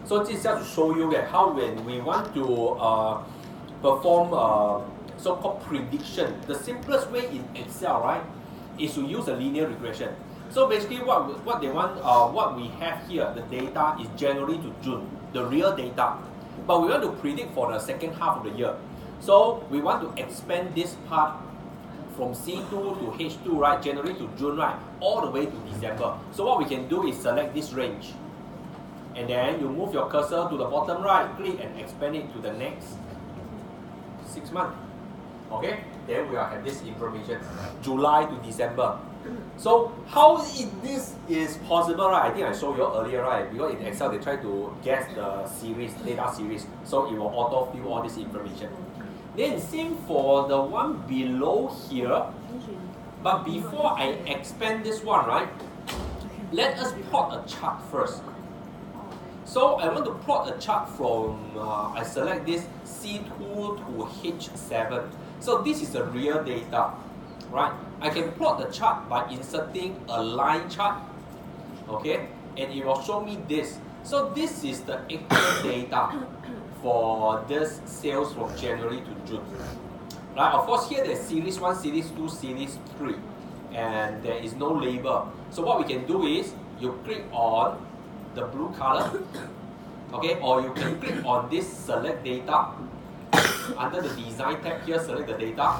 So this is just to show you that how when we want to perform so-called prediction, the simplest way in Excel, right, is to use a linear regression. So basically what they want, what we have here, the data is January to June, the real data. But we want to predict for the second half of the year. So we want to expand this part from C2 to H2, right, January to June, right, all the way to December. So what we can do is select this range. And then you move your cursor to the bottom right, click and expand it to the next 6 months. Okay, then we will have this information, July to December. So how this is possible, right? I think I showed you earlier, right? Because in Excel they try to guess the series, data series, so it will auto-fill all this information. Then same for the one below here. But before I expand this one, right? Let us plot a chart first. So I want to plot a chart from, I select this C2 to H7. So this is the real data, right? I can plot the chart by inserting a line chart, okay? And it will show me this. So this is the actual data for this sales from January to June. Right? Of course, here there's series 1, series 2, series 3, and there is no label. So what we can do is, you click on the blue color, okay, or you can click on this select data. Under the design tab here, select the data.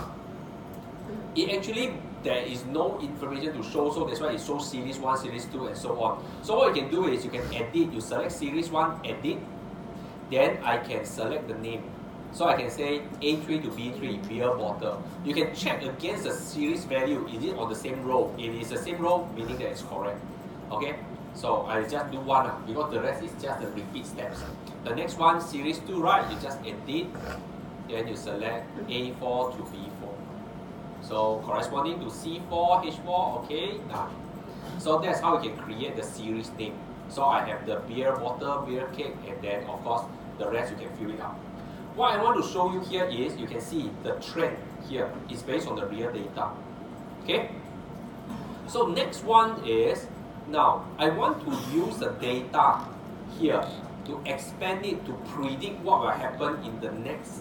It actually, there is no information to show, so that's why it shows series 1, series 2, and so on. So what you can do is, you can edit, you select series 1, edit, then I can select the name. So I can say A3 to B3, beer bottle. You can check against the series value, is it on the same row? If it is the same row, meaning that it's correct. Okay? So I just do one, because the rest is just the repeat steps. The next one, series 2, right? You just edit, then you select A4 to B4. So corresponding to C4, H4, okay, done. So that's how we can create the series name. So I have the beer bottle, beer cake, and then of course the rest you can fill it up. What I want to show you here is, you can see the trend here is based on the real data. Okay? So next one is, now I want to use the data here to expand it to predict what will happen in the next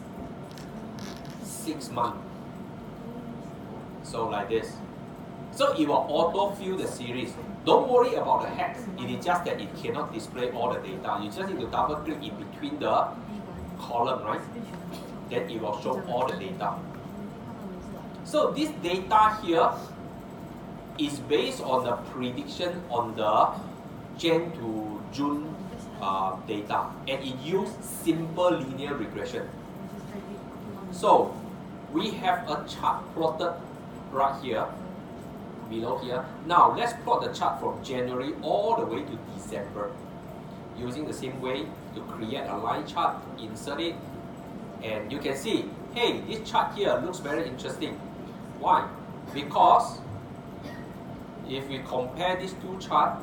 6 months. So like this. So it will auto-fill the series. Don't worry about the hex. It is just that it cannot display all the data. You just need to double click in between the column, right? Then it will show all the data. So this data here is based on the prediction on the Jan to June data, and it uses simple linear regression. So we have a chart plotted right here, below here. Now let's plot the chart from January all the way to December, using the same way to create a line chart, insert it, and you can see, hey, this chart here looks very interesting. Why? Because if we compare these two charts,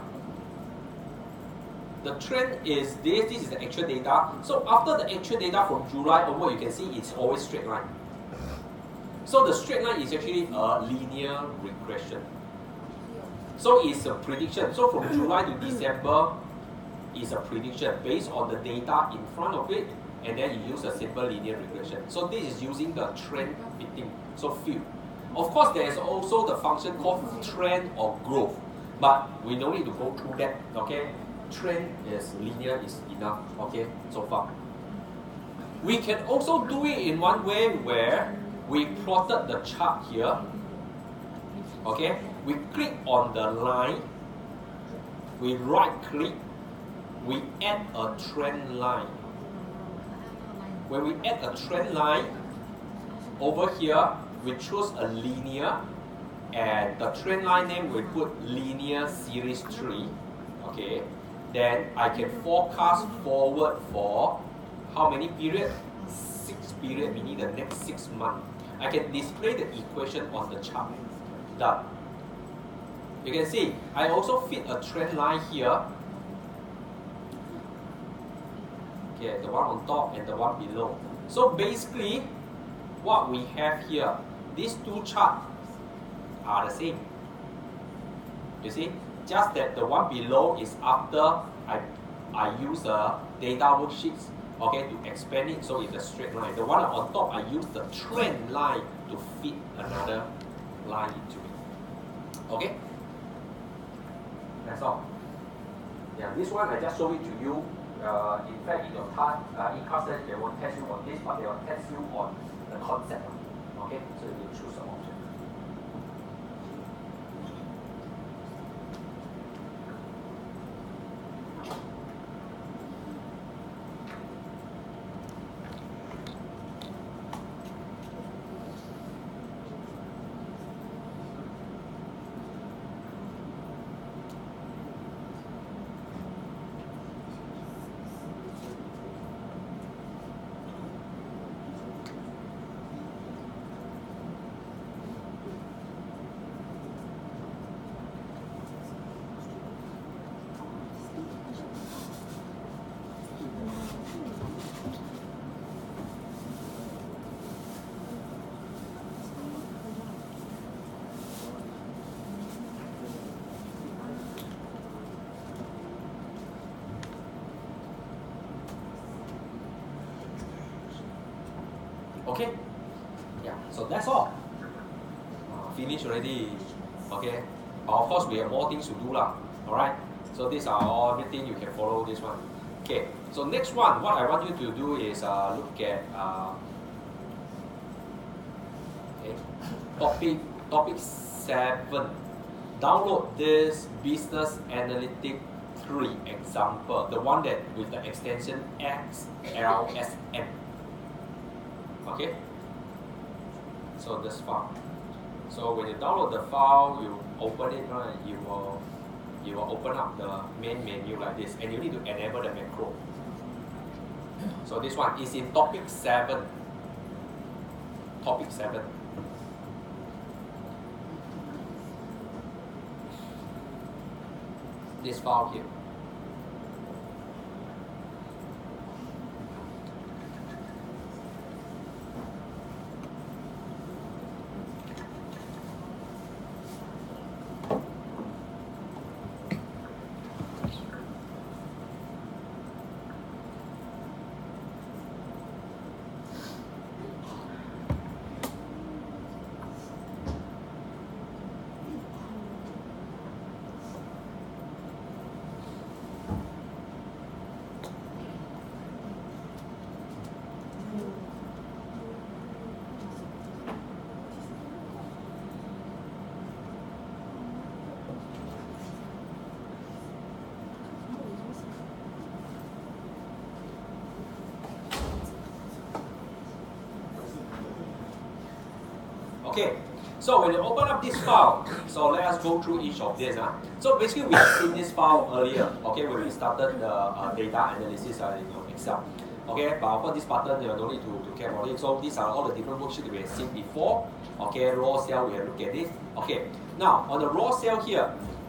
the trend is this is the actual data. So after the actual data from July onward, you can see it's always straight line. So the straight line is actually a linear regression. So it's a prediction. So from July to December is a prediction based on the data in front of it, and then you use a simple linear regression. So this is using the trend fitting, so fill. Of course, there is also the function called trend or growth, but we don't need to go through that, okay? Trend is linear is enough, okay, so far. We can also do it in one way where we plotted the chart here, okay? We click on the line, we right click, we add a trend line. When we add a trend line, over here, we choose a linear, and the trend line name we put linear series 3, okay? Then I can forecast forward for how many period? 6 period, meaning the next 6 months. I can display the equation on the chart. Done. You can see, I also fit a trend line here. Okay, the one on top and the one below. So basically, what we have here, these two charts are the same. You see, just that the one below is after I use a data worksheets, okay, to expand it so it's a straight line. The one on top, I use the trend line to fit another line into it. Okay? That's all. Yeah, this one I just show it to you. In fact, in your in class, they won't test you on this, but they will test you on the concept. Okay, so you choose an option. Okay, yeah, so that's all. Finish already. Okay, but of course we have more things to do lah. All right, so these are all everything you can follow this one. Okay, so next one, what I want you to do is look at okay, topic 7. Download this Business Analytics 3 example, the one that with the extension XLSM. Okay, so this file. So when you download the file, you open it, right? You will open up the main menu like this, and you need to enable the macro. So this one is in topic 7. Topic 7. This file here. Okay, so when you open up this file, so let us go through each of this. So basically we have seen this file earlier, okay, when we started the data analysis in Excel. Okay, but for this button, you don't need to care about it. So these are all the different worksheets we have seen before. Okay, raw cell, we have looked at this. Okay, now on the raw cell here,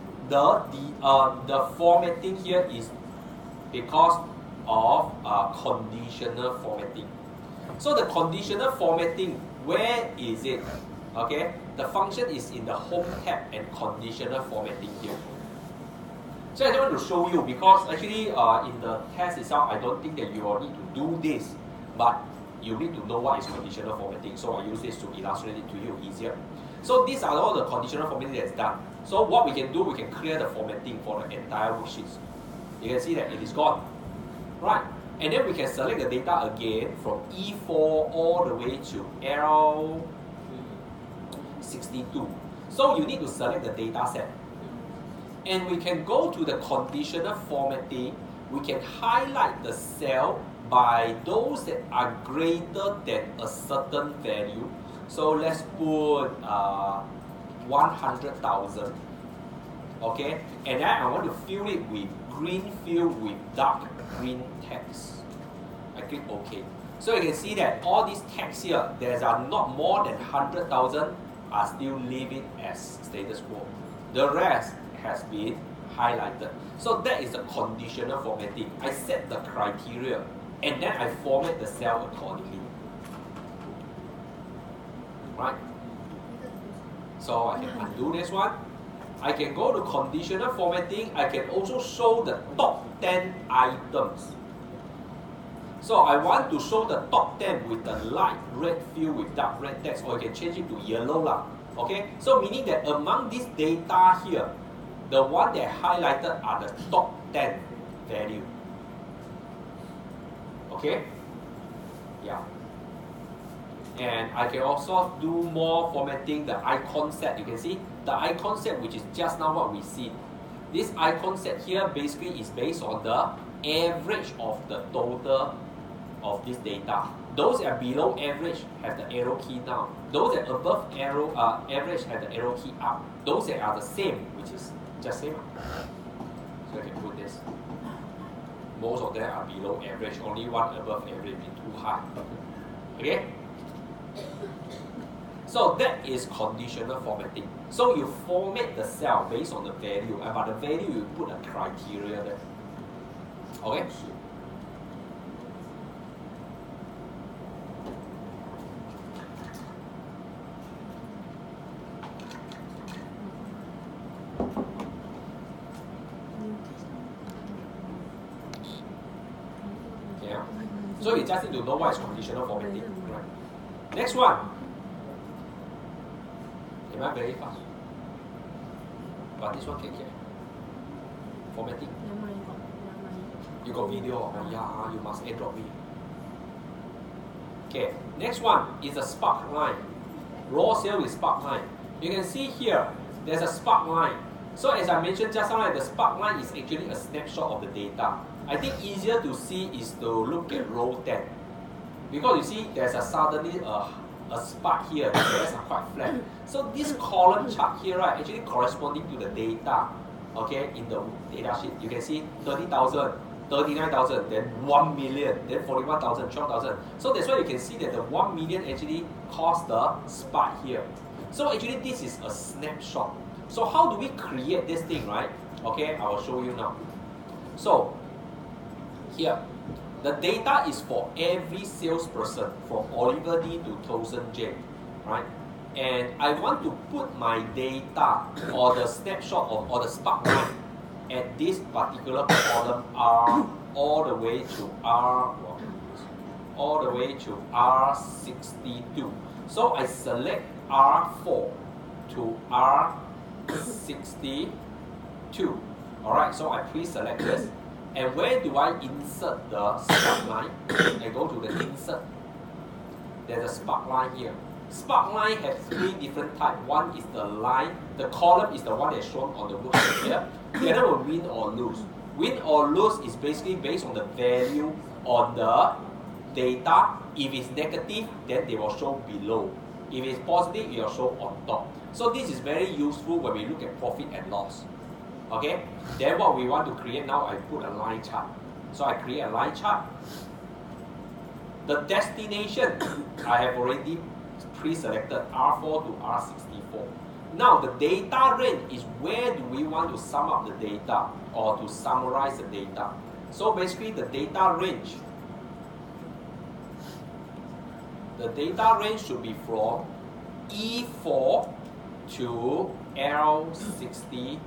the formatting here is because of conditional formatting. So the conditional formatting, where is it? Okay, the function is in the home tab and conditional formatting here. So I just want to show you because actually in the test itself, I don't think that you will need to do this, but you need to know what is conditional formatting. So I use this to illustrate it to you easier. So these are all the conditional formatting that's done. So what we can do, we can clear the formatting for the entire worksheets. You can see that it is gone, right? And then we can select the data again from E4 all the way to L62. So you need to select the data set. And we can go to the conditional formatting. We can highlight the cell by those that are greater than a certain value. So let's put 100,000. Okay, and then I want to fill it with green field with dark green text. I click OK. So you can see that all these texts here, there are not more than 100,000 are still leaving as status quo. The rest has been highlighted. So that is the conditional formatting. I set the criteria and then I format the cell accordingly. Right? So I can undo this one. I can go to conditional formatting. I can also show the top 10 items. So I want to show the top 10 with the light red field with dark red text, or you can change it to yellow lah. Okay, so meaning that among this data here, the one that highlighted are the top 10 value. Okay, yeah. And I can also do more formatting the icon set. You can see the icon set, which is just now what we see. This icon set here basically is based on the average of the total of this data. Those that are below average have the arrow key down. Those that are above average have the arrow key up. Those that are the same, which is just same. So I can put this. Most of them are below average. Only one above average, be too high. Okay. So that is conditional formatting. So you format the cell based on the value, and by the value you put a criteria there. Okay? Yeah. So you just need to know what is conditional formatting. Right. Next one. Am I very fast? But this one can get formatting. You got video? Oh, yeah, you must airdrop me. Okay, next one is a spark line. Raw cell with spark line. You can see here, there's a spark line. So as I mentioned just now, the spark line is actually a snapshot of the data. I think easier to see is to look at row 10. Because you see, there's a suddenly a spark here, the rest are quite flat. So this column chart here, right, actually corresponding to the data, okay, in the data sheet. You can see 30,000, 39,000, then 1 million, then 41,000, 12,000. So that's why you can see that the 1 million actually caused the spike here. So actually this is a snapshot. So how do we create this thing, right? Okay, I will show you now. So here, the data is for every salesperson from Oliver D to Tosin J, right? And I want to put my data or the snapshot or the spark line at this particular column R all the way to R62. So I select R4 to R62. Alright, so I pre-select this. And where do I insert the spark line? I go to the insert. There's a spark line here. Spark line has 3 different types. One is the line. The column is the one that's shown on the blue here. The other one, win or lose. Win or lose is basically based on the value on the data. If it's negative, then they will show below. If it's positive, it will show on top. So this is very useful when we look at profit and loss. Okay, then what we want to create now, I put a line chart. So I create a line chart. The destination, I have already pre-selected R4 to R64. Now the data range is where do we want to sum up the data or to summarize the data. So basically the data range should be from E4 to L62.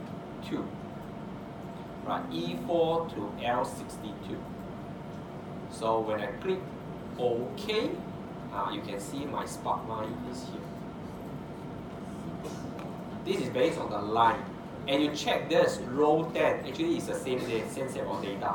Right, E4 to L62. So when I click OK, you can see my spark line is here. This is based on the line. And you check this, row 10, actually it's the same set of data.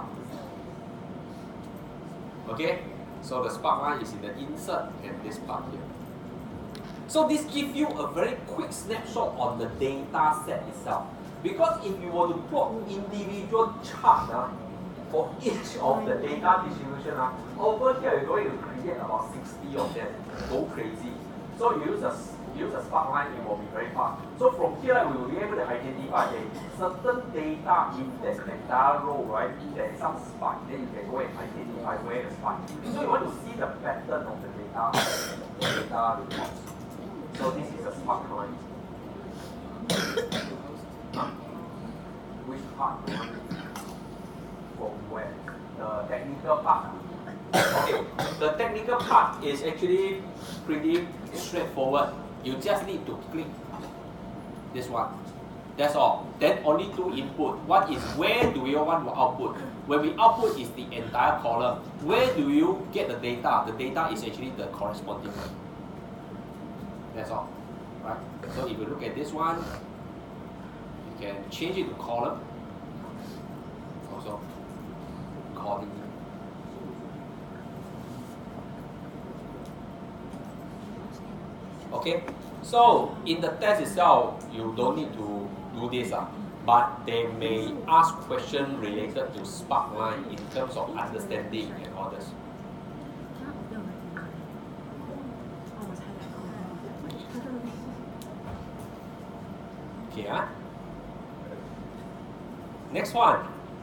Okay? So the spark line is in the insert and this part here. So this gives you a very quick snapshot on the data set itself. Because if you were to plot individual chart for each of the data distribution, over here you're going to create about 60 of them. Go crazy. So you use a spark line, it will be very fast. So from here we will be able to identify certain data in that data row, right? There's some spike, then you can go and identify where the spike. So you want to see the pattern of the data reports. So this is a spark line. Which part you want from where? The technical part. Okay, the technical part is actually pretty straightforward. You just need to click this one. That's all. Then only 2 input. One is where do you want to output? When we output is the entire column. Where do you get the data? The data is actually the corresponding one. That's all, right? So if you look at this one, you can change it to column. Also, accordingly. Okay, so in the test itself, you don't need to do this, but they may ask questions related to sparkline in terms of understanding and all this. Okay, next one.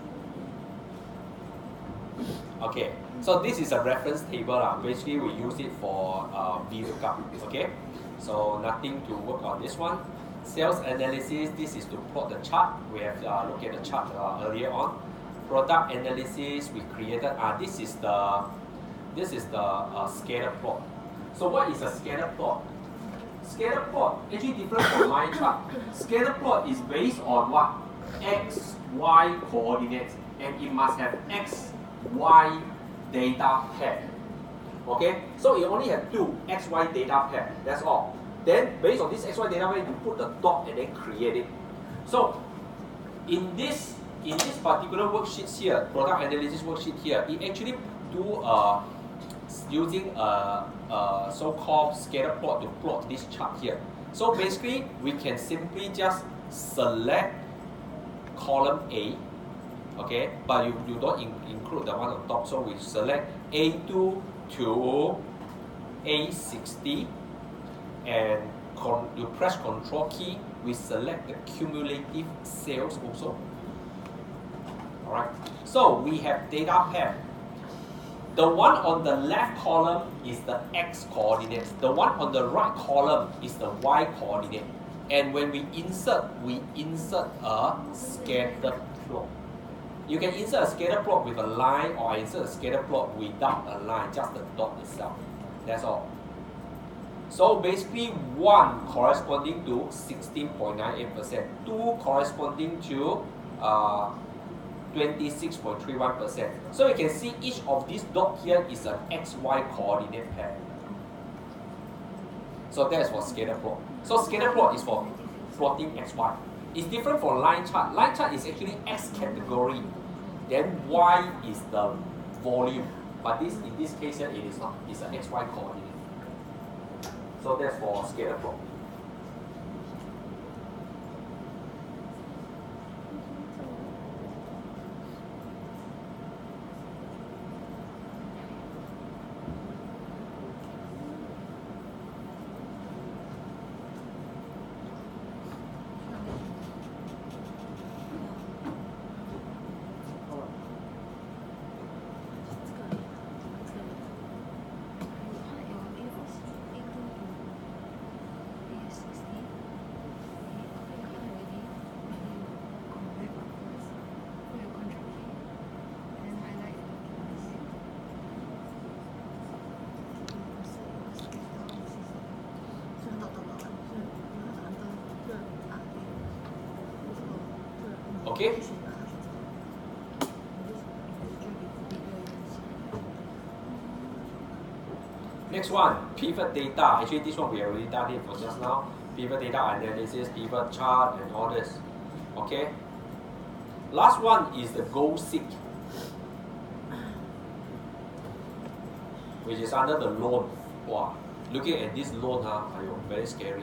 Okay, so this is a reference table. Basically, we use it for VLOOKUP. Okay, so nothing to work on this one. Sales analysis, this is to plot the chart. We have looked at the chart earlier on. Product analysis, we created. This is the scatter plot. So what is a scatter plot? Scatter plot actually different from line chart. Scatter plot is based on what? X, Y coordinates, and it must have X, Y data pair. Okay, so you only have two X, Y data pair. That's all. Then based on this X, Y data pair, you put the dot and then create it. So in this particular worksheet here, product analysis worksheet here, it actually do using a so-called scatter plot to plot this chart here. So basically, we can simply just select column A, okay, but you don't include the one on top. So we select A2 to A60, and you press Control key. We select the cumulative sales also. All right. So we have data pair. The one on the left column is the X coordinate. The one on the right column is the Y coordinate. And when we insert a scatter plot. You can insert a scatter plot with a line, or insert a scatter plot without a line, just the dot itself. That's all. So basically, one corresponding to 16.98%, two corresponding to 26.31%. So you can see each of these dots here is an XY coordinate pair. So that's for scatter plot. So scatter plot is for plotting XY. It's different from line chart. Line chart is actually X category. Then Y is the volume. But in this case here, it is not. It's an XY coordinate. So that's for scatter plot. Okay. Next one, pivot data. Actually, this one we have already done it for just now. Pivot data analysis, pivot chart, and all this. Okay. Last one is the goal seek, which is under the loan. Wow, looking at this loan, very scary.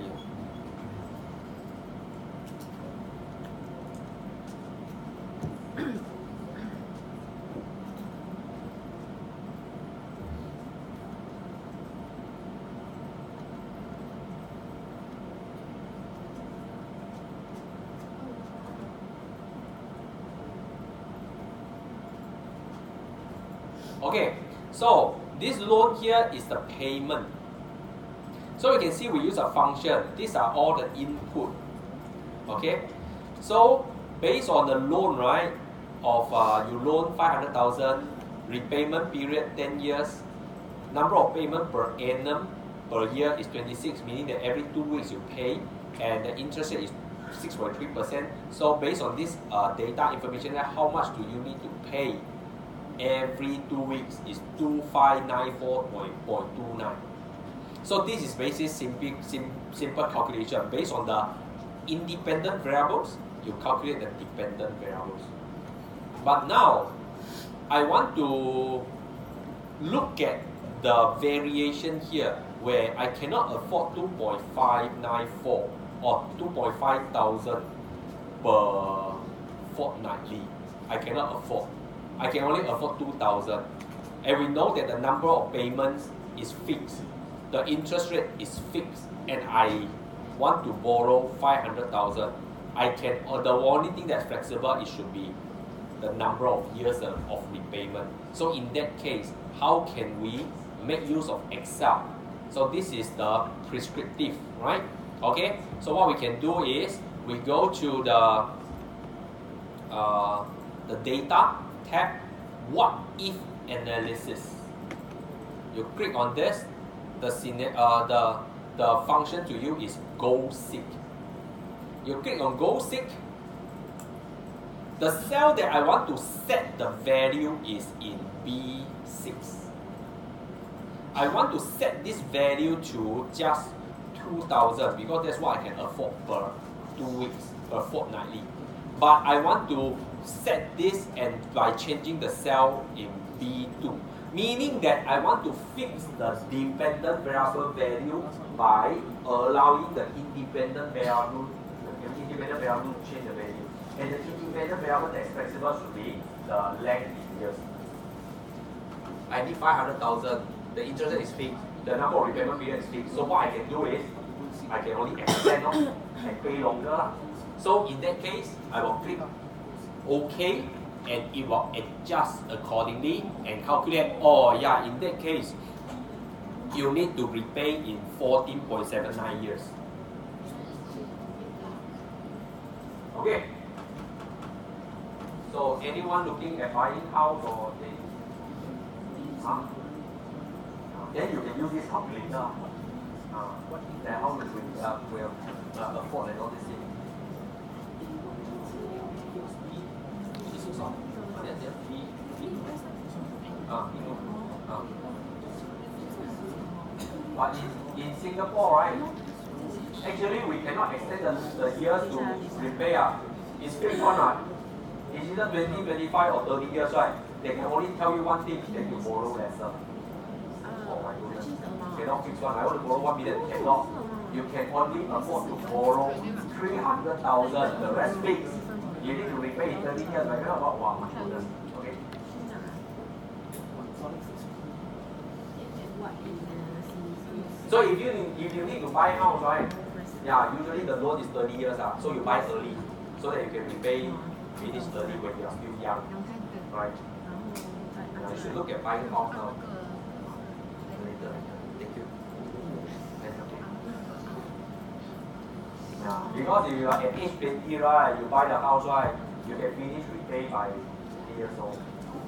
Okay, so this loan here is the payment. So you can see we use a function. These are all the input. Okay, so based on the loan, right, of you loan 500,000, repayment period 10 years, number of payment per annum per year is 26, meaning that every 2 weeks you pay, and the interest rate is 6.3%. So based on this data information, how much do you need to pay every 2 weeks is 2594.29. So this is basically simple calculation based on the independent variables. You calculate the dependent variables. But now I want to look at the variation here where I cannot afford 2.594 or 2.5 thousand per fortnightly. I cannot afford. I can only afford 2,000. And we know that the number of payments is fixed. The interest rate is fixed. And I want to borrow 500,000. I can, the only thing that's flexible, it should be the number of years of repayment. So in that case, how can we make use of Excel? So this is the prescriptive, right? Okay, so what we can do is we go to the data tab, what if analysis. You click on this, the function to you is goal seek. You click on goal seek. The cell that I want to set the value is in B6. I want to set this value to just 2,000 because that's what I can afford per 2 weeks, per fortnightly. But I want to set this and by changing the cell in B2, meaning that I want to fix the dependent variable value by allowing the independent variable to change the value. And the independent variable that is flexible should be the length in years. I need 500,000. The interest rate is fixed. The number of repayment period is fixed. So what I can do is I can only extend and pay longer. So in that case, I will click OK, and it will adjust accordingly and calculate. Oh yeah, in that case, you need to repay in 14.79 years. Okay. So anyone looking at buying house or thing? Huh? Then you can use this calculator. Then how much will afford and all this thing. But in Singapore, right? Actually, we cannot extend the years to repay. It's fixed one. It's either 20, 25 or 30 years, right? They can only tell you one thing, that you borrow lesser. Oh my goodness. Cannot fix one. I want to borrow 1 million, cannot. You can only afford to borrow 300,000, the rest fixed. You need to repay in 30 years. I cannot about, wow, my goodness. Okay. So if you need to buy a house, right? Yeah, usually the loan is 30 years, so you buy early, so that you can repay finish early when you are still young, right? You should look at buying a house now. Later, thank you. Yeah, because if you are at age 20, right, you buy the house, right, you can finish repay by 50 years old.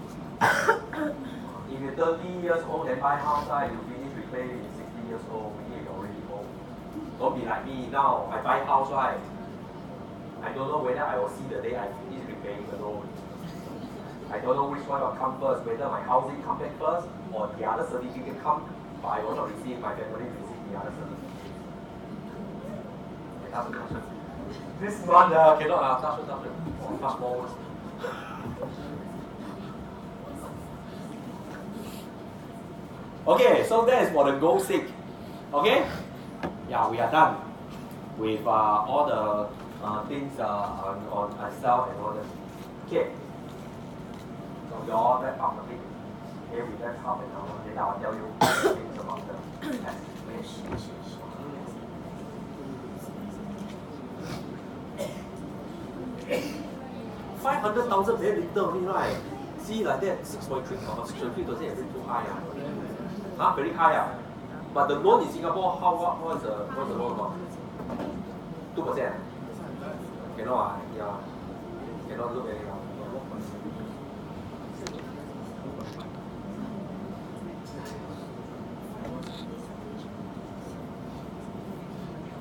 If you're 30 years old and buy a house, right, you finish repay in 60 years old, meaning you're already old. Don't be like me now. I buy house, right? I don't know whether I will see the day I finish repaying the loan. I don't know which one will come first, whether my housing come back first or the other certificate come, but I will not receive, my family receive the other certificate. This one cannot touch much more. Okay, so that is for the goal seek. Okay? Yeah, we are done with all the things on Excel and all that. Okay. So you all wrap up a bit. Okay, we left half an hour. Then I'll tell you things about the test. 500,000 very little only, right? See like that, 6.3 or 6.3% is too high. Huh? Very high. But the loan in Singapore, what's the loan about? 2%. Cannot, yeah. Cannot look at it.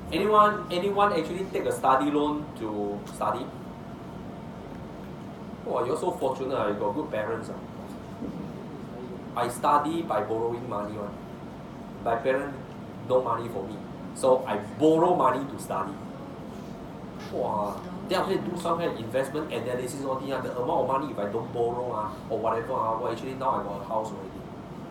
Anyone actually take a study loan to study? Oh, you're so fortunate, you got good parents. I study by borrowing money. My parents no money for me. So I borrow money to study. Wow. Then after do some kind of investment analysis all the amount of money if I don't borrow or whatever, well actually now I got a house already.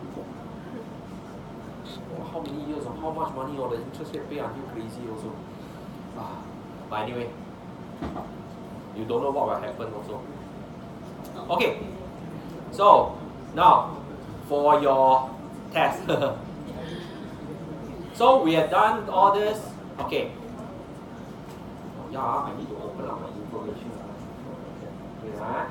How many years or how much money or the interest rate pay until crazy also. But anyway, you don't know what will happen also. Okay, so now for your test. So we have done all this. Okay. Yeah, I need to open up my information. Okay.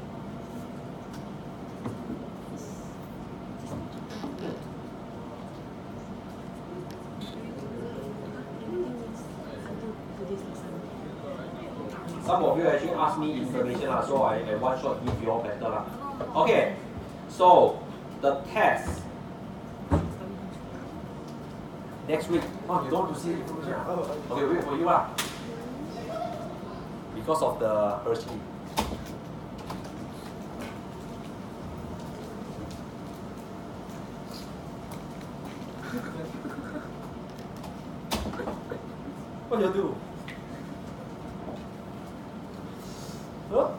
Some of you actually asked me information, so I one shot give you all better. Okay, so the test next week. Oh, you don't want to see the information? Okay, wait for you. Because of the Hershey. What do you do? Huh?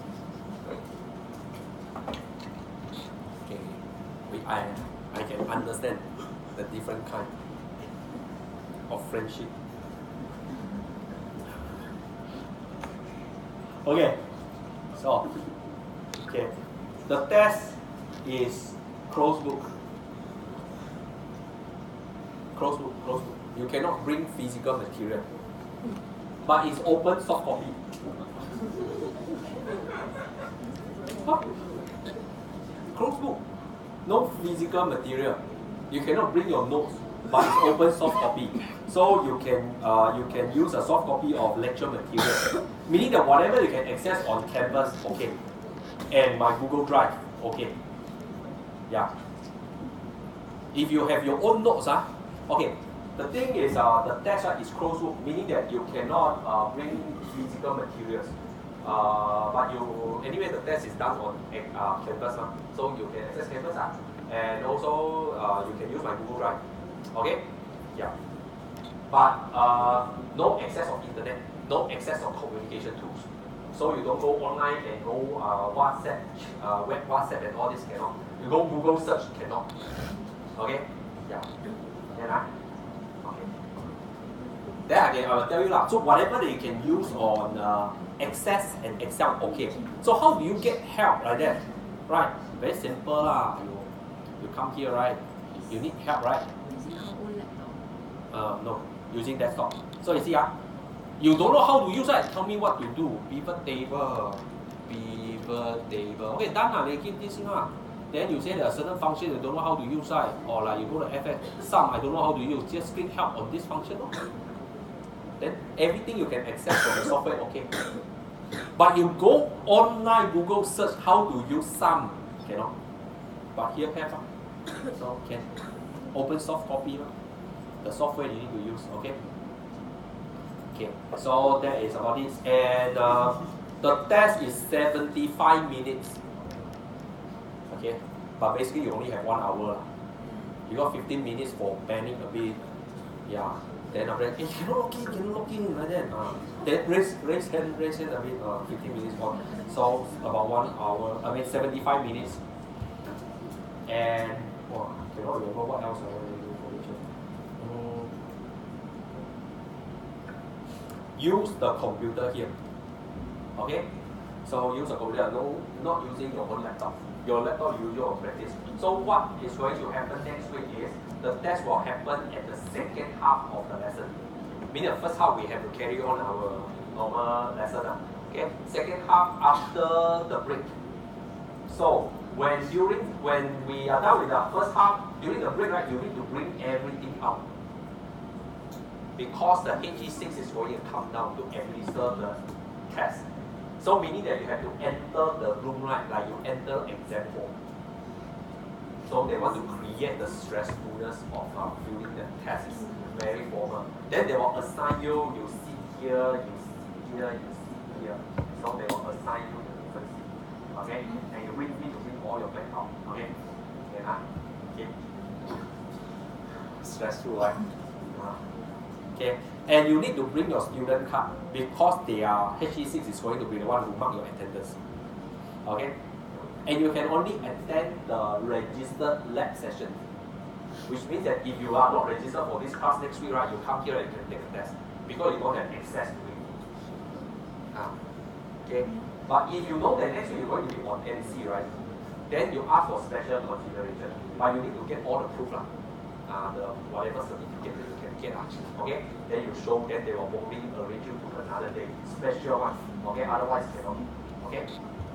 Okay, I can understand the different kind of friendship. Okay, so the test is closed book. Closed book. You cannot bring physical material, but it's open soft copy. Huh? Closed book, no physical material. You cannot bring your notes, but it's open soft copy. So you can use a soft copy of lecture material, meaning that whatever you can access on campus, okay, and my Google Drive, okay, yeah. If you have your own notes, okay. The thing is, the test is closed book, meaning that you cannot bring physical materials. But anyway, the test is done on campus, so you can access campus, and also you can use my Google Drive. Okay, yeah. But no access of internet, no access of communication tools. So you don't go online and go WhatsApp, web WhatsApp and all this cannot. You go Google search cannot. Okay, yeah. Okay. Then again, I will tell you so whatever that you can use on Access and Excel, okay. So how do you get help like that? Right, very simple You come here, right? You need help, right? Using our own laptop. No, using desktop. So you see, you don't know how to use it. Tell me what to do. Pivot table. Okay, done. They give this thing. Then you say there are certain functions you don't know how to use, right? Or like you go to FX, some I don't know how to use. Just click help on this function. Then everything you can access from the software, okay. But you go online Google search how to use some, cannot. But here have, so can open soft copy, the software you need to use, okay. Okay, so that is about this, and the test is 75 minutes. Okay, but basically you only have 1 hour. You got 15 minutes for planning a bit, yeah. Then after that, cannot log in like that. Then raise hand a bit, 15 minutes on. So about 1 hour, 75 minutes. And cannot remember what else I want to do for lecture. Use the computer here. Okay? So use the computer, not using your own laptop. Your laptop you use your practice. So what is going to happen next week is the test will happen at the second half of the lesson. Meaning the first half we have to carry on our normal lesson. Okay? Second half after the break. So when we are done with the first half, during the break, right, you need to bring everything out. Because the HE6 is going to come down to administer the test. So meaning that you have to enter the room, right, like you enter exam hall. So So they want to create the stressfulness of filling the test. It's very formal. Then they will assign you, you sit here, you sit here, you sit here. So they will assign you the different seat. Okay? And you need to bring all your bag out. Okay? Okay. Stressful, right? Okay. And you need to bring your student card because HE6 is going to be the one who mark your attendance. Okay? And you can only attend the registered lab session. Which means that if you are not registered for this class next week, right, you come here and you can take a test because you don't have access to it. Okay? But if you know that next week you're going to be on MC, right, then you ask for special consideration. But you need to get all the proof, the whatever certificate that you can get. Okay? Then you show, then they will probably arrange you to another day, special one. Okay? Otherwise cannot. Okay?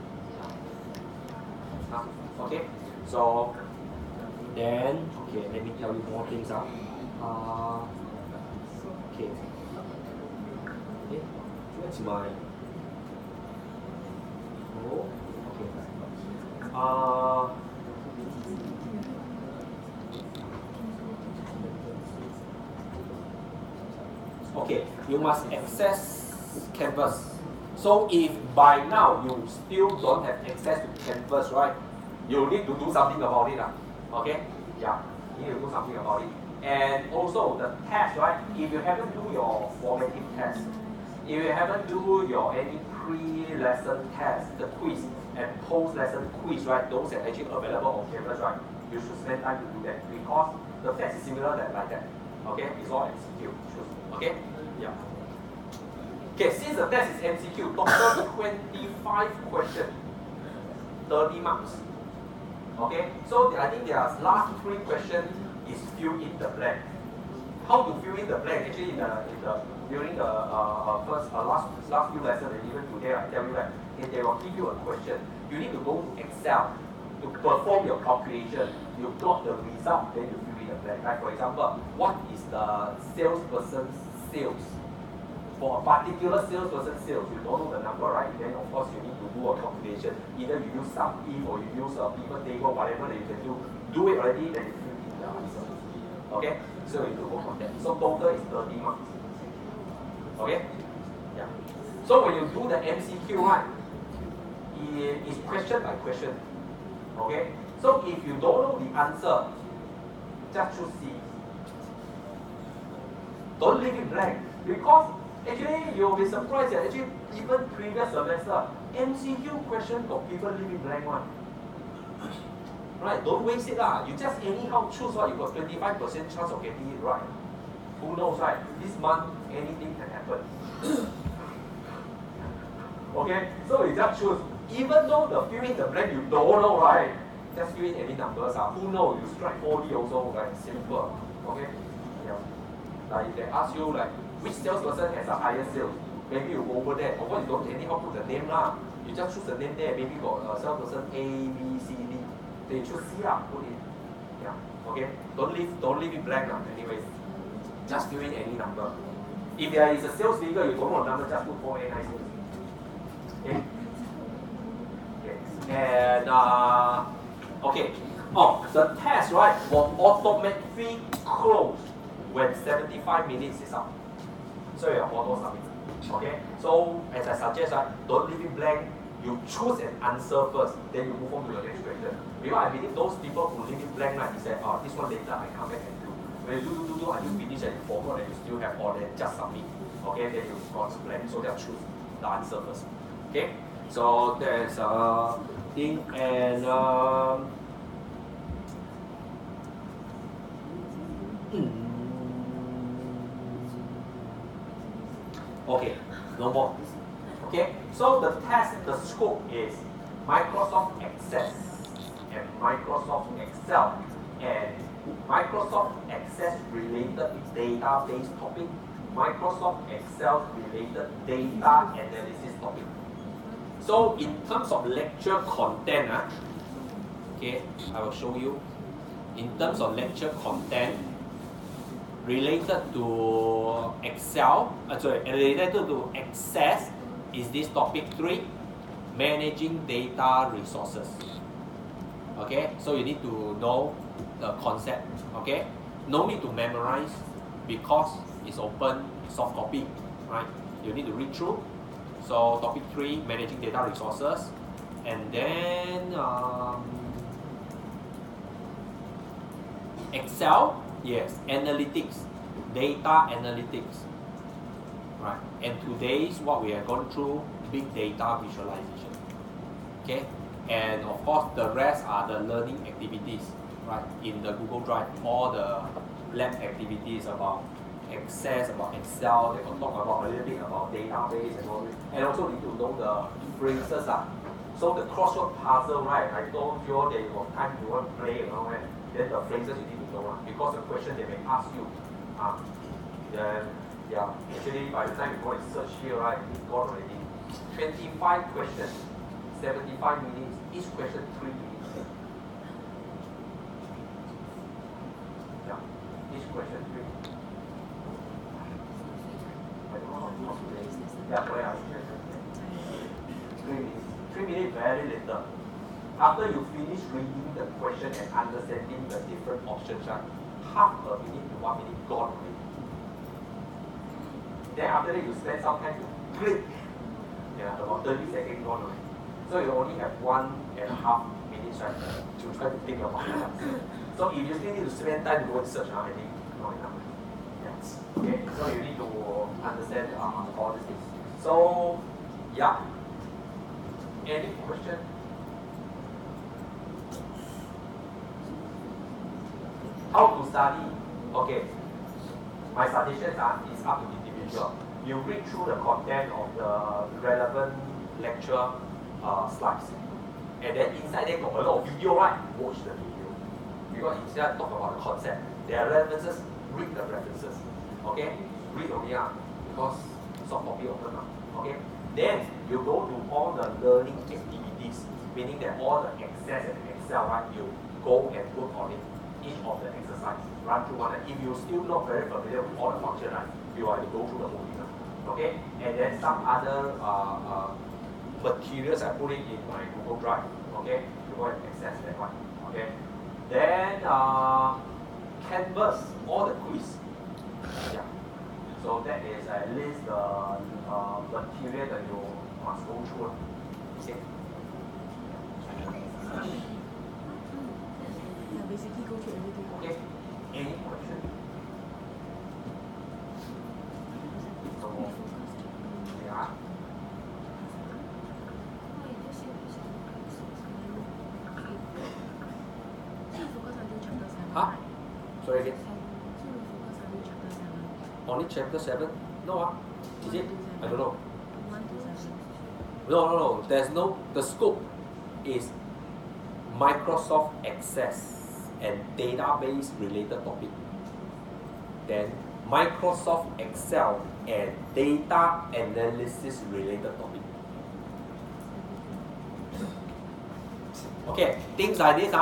Okay? So then, okay, let me tell you more things. Okay. Where's my? Oh, okay. Okay, you must access Canvas. So if by now you still don't have access to Canvas, right, you need to do something about it. Okay? Yeah, you need to do something about it. And also the test, right? If you haven't do your formative test, if you haven't do your any pre-lesson test, the quiz and post-lesson quiz, right? Those are actually available on Canvas, right? You should spend time to do that because the test is similar like that. Okay? It's all MCQ. Okay? Yeah. Okay, since the test is MCQ, total 25 questions, 30 marks. Okay, so I think their last 3 questions is fill in the blank. How to fill in the blank? Actually, during the last few lessons, and even today, I tell you that if they will give you a question, you need to go to Excel to perform your calculation. You plot the result, then you fill in the blank. Like for example, what is the salesperson's sales? For a particular salesperson's sales, you don't know the number, right? Then of course you need to do a calculation. Either you use sum if or you use a pivot table, whatever that you can do. Do it already, then you fill in the answer. Okay? So you need to work on that. So total is 30 marks. Okay? Yeah. So when you do the MCQ, right, it is question by question. Okay? So if you don't know the answer, just choose C. Don't leave it blank. Because actually, you'll be surprised that actually even previous semester, MCQ question got people leaving blank one. Right? Don't waste it lah. You just anyhow choose what you got 25% chance of getting it right. Who knows, right? This month anything can happen. Okay? So you just choose. Even though the fill in the blank you don't know, right? Just fill in any numbers. Who knows? You strike 4D also, like simple. Okay? Yeah. Like if they ask you like which salesperson has a higher sales, maybe you go over there. Or what you don't anyhow put the name lah. You just choose the name there. Maybe got salesperson A, B, C, D. Then you choose C lah. Put in. Yeah. Okay. Don't leave it blank lah. Anyways, just fill in any number. If there is a sales figure, you don't know the number, just put 4A96. Okay. Okay. And okay. Oh, the test, right, will automatically close when 75 minutes is up. So you are auto submit. Okay? So as I suggest, don't leave it blank. You choose an answer first, then you move on to the next question. Because I believe those people who leave it blank, like, they say, oh, this one later I come back and do. When you do, until you finish and you forgot and you still have all that, just submit. Okay, then you've got blank. So just choose the answer first. Okay? So there's a thing and okay, no more. Okay, so the test, the scope is Microsoft Access and Microsoft Excel and Microsoft Access related database topic, Microsoft Excel related data analysis topic. So in terms of lecture content, okay, I will show you. In terms of lecture content, related to Excel, related to Access is this topic 3, managing data resources. Okay, so you need to know the concept. Okay, no need to memorize because it's open soft copy, right? You need to read through. So topic 3, managing data resources, and then Excel, yes, analytics, data analytics, right? And today's what we are going through, big data visualization, okay? And of course, the rest are the learning activities, right? In the Google Drive, all the lab activities about Access, about Excel, they can talk about a little bit about database and all this. And also need to know the phrases. So the crossword puzzle, right? I told you there was time you want to play around, right? Then the phrases you need to know, because the question they may ask you. Then, yeah, actually by the time you go and search here, right, it's got already 25 questions, 75 minutes, each question 3 minutes. Yeah, each question 3 minutes. I don't know how to play. Yeah, correct. 3 minutes. 3 minutes very little. After you finish reading the question and understanding the different options, right, half a minute to 1 minute gone already. Then after that you spend some time to click. Yeah, about 30 seconds gone already. So you only have 1.5 minutes, right, to try to think about it. So if you still need to spend time to go and search, I think not enough. Yes. Okay, so you need to understand all these things. So, yeah. Any question? How to study? Okay. My suggestions is up to individual. You read through the content of the relevant lecture slides. And then inside there got a lot of video, right? Watch the video. Because instead talk about the concept. There are references, read the references. Okay? Read only because soft copy open okay? Then you go to all the learning activities, meaning that all the Access and Excel, right? You go and work on it. Each of the exercise, run through one. If you're still not very familiar with all the functions, right, you have to go through the whole thing. Okay? And then some other materials I put it in my Google Drive. Okay? You go and access that one. Okay? Then Canvas, all the quiz. Yeah. So that is at least the material that you must go through. Okay? Basically go through everything. Okay. Any question? So, yeah. Huh? Sorry again. Only chapter 7? No, is it? I don't know. No. There's no. The scope is Microsoft Access and database related topic. Then Microsoft Excel and data analysis related topic. Okay, things like this.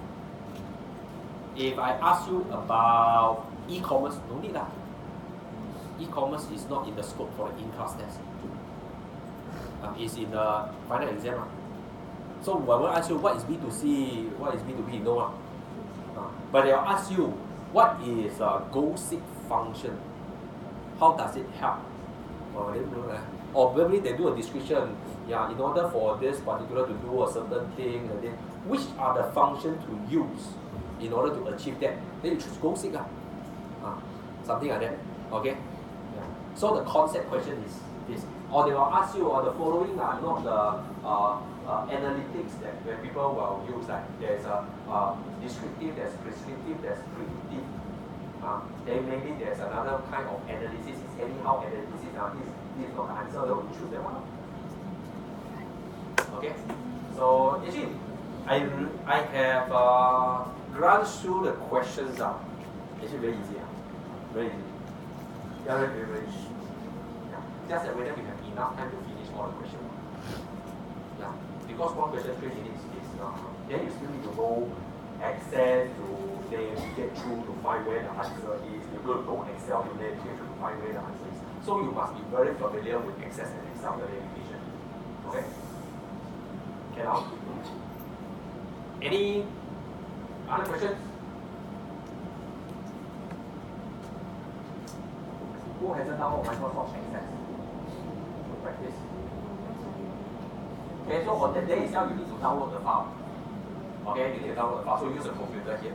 If I ask you about e-commerce, no need that. E-commerce is not in the scope for the in-class test. It's in the final exam. So when I ask you what is B2C, what is B2B, no. But they'll ask you, what is a goal seek function? How does it help? Or maybe they do a description. Yeah, in order for this particular to do a certain thing, and then which are the functions to use in order to achieve that? Then you choose goal seek. Something like that. Okay? Yeah. So the concept question is this. Or they will ask you, the following are not the analytics that when people will use. Like there's a descriptive, there's prescriptive, there's predictive. Then maybe there's another kind of analysis. It's anyhow analysis. This is not the answer. Then we choose that one. Okay. So actually, I have run through the questions. Actually very easy. Very easy. Yeah, very easy. Just that whether we have enough time to finish all the questions. Yeah, because one question 3 minutes is then you still need to go Access to navigate through to find where the answer is. You go to Excel to navigate through to find where the answer is. So you must be very familiar with Access and Excel the navigation. Okay? Cannot? Any other questions? Who hasn't downloaded Microsoft Access to practice? Okay, so on the day itself, you need to download the file. Okay, you need to download the file. So use a computer here.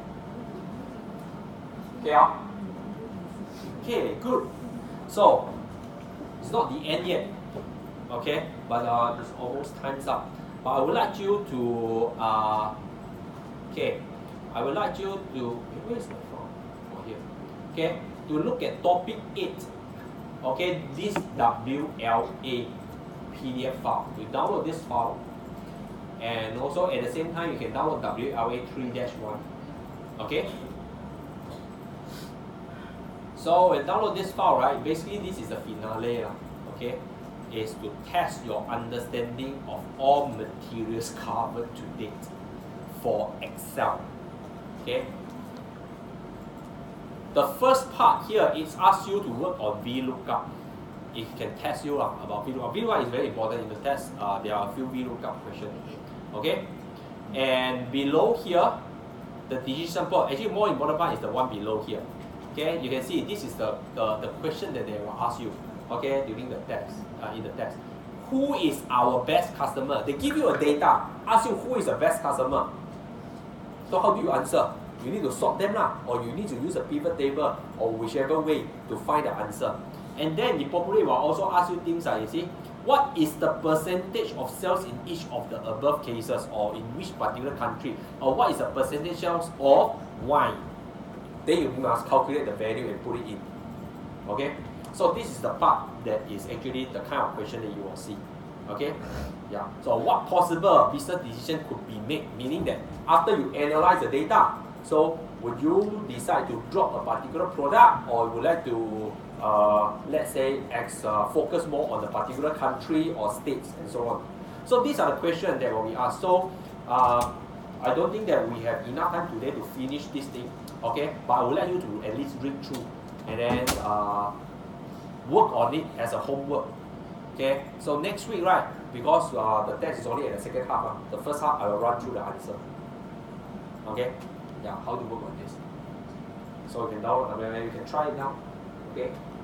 Okay, okay, good. So it's not the end yet. Okay, but it's almost time's up. But I would like you to okay, I would like you to where is the file? Oh, here. Okay, to look at topic 8. Okay, this WLA PDF file. You download this file, and also at the same time you can download WLA 3-1. Okay. So when download this file, right? Basically, this is the finale. Okay, is to test your understanding of all materials covered to date for Excel. Okay. The first part here is ask you to work on VLOOKUP. It can test you about VLOOKUP. VLOOKUP is very important in the test. There are a few VLOOKUP questions. Okay, and below here, the decision point. Actually, more important part is the one below here. Okay, you can see this is the question that they will ask you. Okay, during the test, in the test, who is our best customer? They give you a data, ask you who is the best customer. So how do you answer? You need to sort them or you need to use a pivot table or whichever way to find the answer. And then the probably will also ask you things like, you see, what is the percentage of sales in each of the above cases or in which particular country, or what is the percentage sales of wine? Then you must calculate the value and put it in. Okay? So this is the part that is actually the kind of question that you will see. Okay? Yeah. So what possible business decision could be made? Meaning that after you analyze the data, so would you decide to drop a particular product, or would you like to let's say focus more on the particular country or states and so on. So these are the questions that will be asked. So I don't think that we have enough time today to finish this thing. Okay, but I would like you to at least read through and then work on it as a homework. Okay, so next week, right, because the test is only at the second half, the first half I will run through the answer. Okay, yeah, how to work on this. So you can download, you can try it now. Okay.